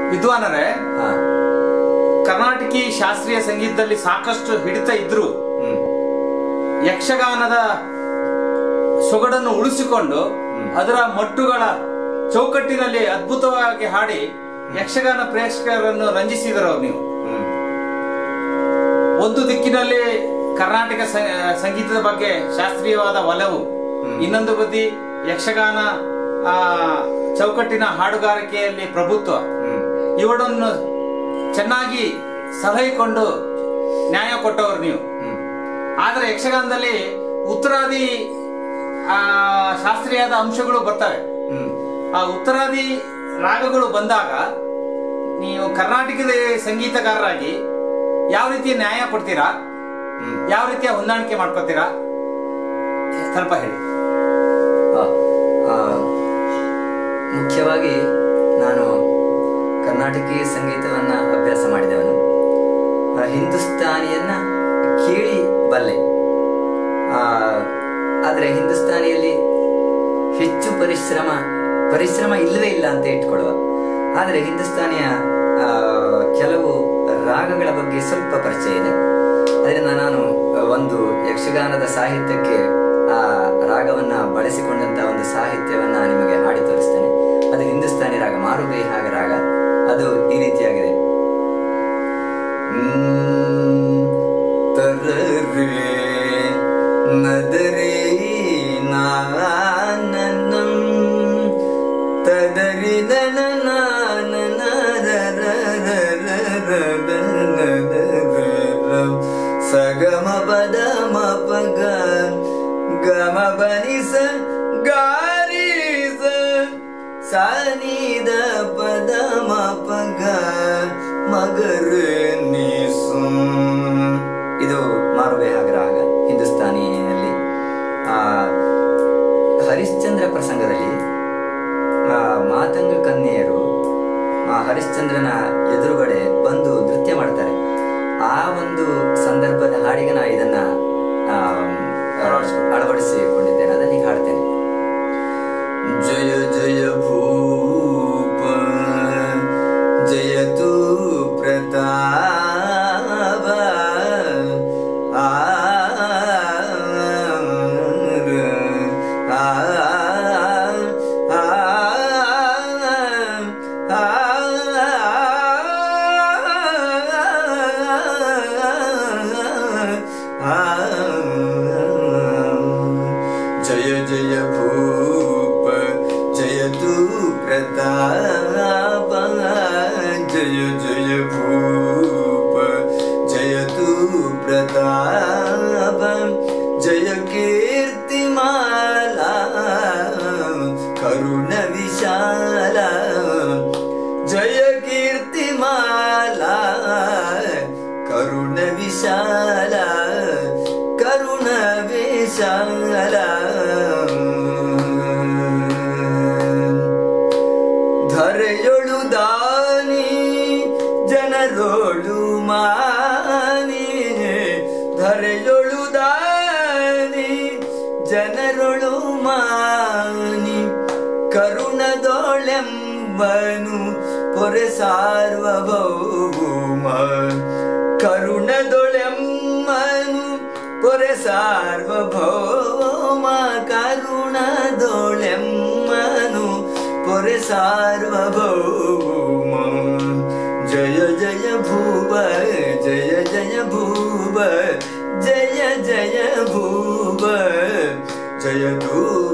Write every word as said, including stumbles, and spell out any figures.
ವಿದ್ವಾನರೇ, ಕರ್ನಾಟಕಿ ಶಾಸ್ತ್ರೀಯ ಸಂಗೀತದಲ್ಲಿ ಸಾಕಷ್ಟು ಹಿಡಿತ ಇದ್ರು ಯಕ್ಷಗಾನದ ಸೊಗಡನ್ನು ಉಳಿಸಿಕೊಂಡು ಅದರ ಮಟ್ಟುಗಳ ಚೌಕಟ್ಟಿನಲ್ಲಿ ಅದ್ಭುತವಾಗಿ ಹಾಡಿ ಯಕ್ಷಗಾನ ಪ್ರೇಕ್ಷಕರನ್ನು ರಂಜಿಸಿದರು. ನೀವು ಒಂದು ದಿಕ್ಕಿನಲ್ಲಿ ಕರ್ನಾಟಕ ಸಂಗೀತದ ಬಗ್ಗೆ ಶಾಸ್ತ್ರೀಯವಾದ ಒಲವು, ಇನ್ನೊಂದು ಬದಿ ಯಕ್ಷಗಾನ ಆ ಚೌಕಟ್ಟಿನ ಹಾಡುಗಾರಿಕೆಯಲ್ಲಿ ಪ್ರಭುತ್ವ, ಇವುಗಳನ್ನು ಚೆನ್ನಾಗಿ ಸಲಹಿಕೊಂಡು ನ್ಯಾಯ ಕೊಟ್ಟವರು ನೀವು. ಆದರೆ ಯಕ್ಷಗಾನದಲ್ಲಿ ಉತ್ತರಾದಿ ಆ ಶಾಸ್ತ್ರೀಯದ ಅಂಶಗಳು ಬರ್ತವೆ. ಆ ಉತ್ತರಾದಿ ರಾಗಗಳು ಬಂದಾಗ ನೀವು ಕರ್ನಾಟಕದ ಸಂಗೀತಗಾರರಾಗಿ ಯಾವ ರೀತಿಯ ನ್ಯಾಯ ಕೊಡ್ತೀರಾ, ಯಾವ ರೀತಿಯ ಹೊಂದಾಣಿಕೆ ಮಾಡ್ಕೋತೀರಾ, ಸ್ವಲ್ಪ ಹೇಳಿ. ಮುಖ್ಯವಾಗಿ ನಾನು ಕರ್ನಾಟಕಿ ಸಂಗೀತವನ್ನ ಅಭ್ಯಾಸ ಮಾಡಿದವನು. ಹಿಂದೂಸ್ತಾನಿಯನ್ನ ಕೇಳಿ ಬಲ್ಲೆ, ಆದರೆ ಹಿಂದೂಸ್ತಾನಿಯಲ್ಲಿ ಹೆಚ್ಚು ಪರಿಶ್ರಮ ಪರಿಶ್ರಮ ಇಲ್ಲವೇ ಇಲ್ಲ ಅಂತ ಇಟ್ಕೊಳ್ಳುವ. ಆದರೆ ಹಿಂದೂಸ್ತಾನಿಯ ಕೆಲವು ರಾಗಗಳ ಬಗ್ಗೆ ಸ್ವಲ್ಪ ಪರಿಚಯ ಇದೆ. ಅದರಿಂದ ನಾನು ಒಂದು ಯಕ್ಷಗಾನದ ಸಾಹಿತ್ಯಕ್ಕೆ ಆ ರಾಗವನ್ನ ಬಳಸಿಕೊಂಡಂತ ಒಂದು ಸಾಹಿತ್ಯವನ್ನ ನಿಮಗೆ ಹಾಡಿ ತೋರಿಸ್ತೇನೆ. ಅದು ಹಿಂದೂಸ್ತಾನಿ ರಾಗ, ಮಾರುಬೇಹಾಗ ರಾಗ. ಅದು ಈ ರೀತಿಯಾಗಿದೆ. ತರರೇ ನದರೇ ನಾನನಂ ತದರಿ ನನ ಸಗಮ ಪದ ಮಪಗ ಗಮ ಬನಿಸ ಗಾರಿಸ ಸಾನಿದ ಪದ ಮಪಗ ಮಗರ ನೀಸು. ಇದು ಮಾರುಬೇಹಾಗ ರಾಗ ಹಿಂದೂಸ್ತಾನಿಯಲ್ಲಿ. ಆ ಹರಿಶ್ಚಂದ್ರ ಪ್ರಸಂಗದಲ್ಲಿ ಮಾತಂಗ ಕನ್ಯೆಯರು ಹರಿಶ್ಚಂದ್ರನ ಎದುರುಗಡೆ ಬಂದು ನೃತ್ಯ ಮಾಡ್ತಾರೆ. ಆ ಒಂದು ಸಂದರ್ಭದ ಹಾಡಿಗೆ ನಾ ಇದನ್ನ ಅಳವಡಿಸಿಕೊಂಡಿದ್ದೇನೆ. ಅದನ್ನ ಹಾಡ್ತೇನೆ. ಜಯ ಜಯ ಭೂಪ ಜಯತು ಪ್ರತಾಪ ಆ ಜಯ ಜಯ ಭೂಪ ಜಯತು ಪ್ರತಾಪ ಜಯ ಜಯ ಭೂಪ ಜಯತು ಪ್ರತಾಪ ಜಯ ಕೀರ್ತಿಮಾಲಾ ಕರುಣ ವಿಶಾಲ ಜಯ ಕೀರ್ತಿಮಾಲಾ ಕರುಣ ವಿಶಾಲ ಕರುಣ ವಿಶಾಲ ಧರೆಯೊಳು ದಾನಿ ಜನರೋಳು ಮಾನಿ ಧರೆಯೊಳು ದಾನಿ ಜನರೊಳು ಮಾನಿ ಕರುಣದೊಳೆಂಬನು ಪೊರೆ ಸಾರ್ವಭೌಮ ಕರುಣದೊಳೆಂಬನು ಪೊರೆ ಸಾರ್ವಭೌಮ ಕರುಣದೊಳೆಂಬನು ಪೊರೆ ಸಾರ್ವಭೌಮ ಜಯ ಜಯ ಭೂಪ ಜಯ ಜಯ ಭೂಪ ಜಯ ಜಯ ಭೂಪ ಜಯ ಭೂ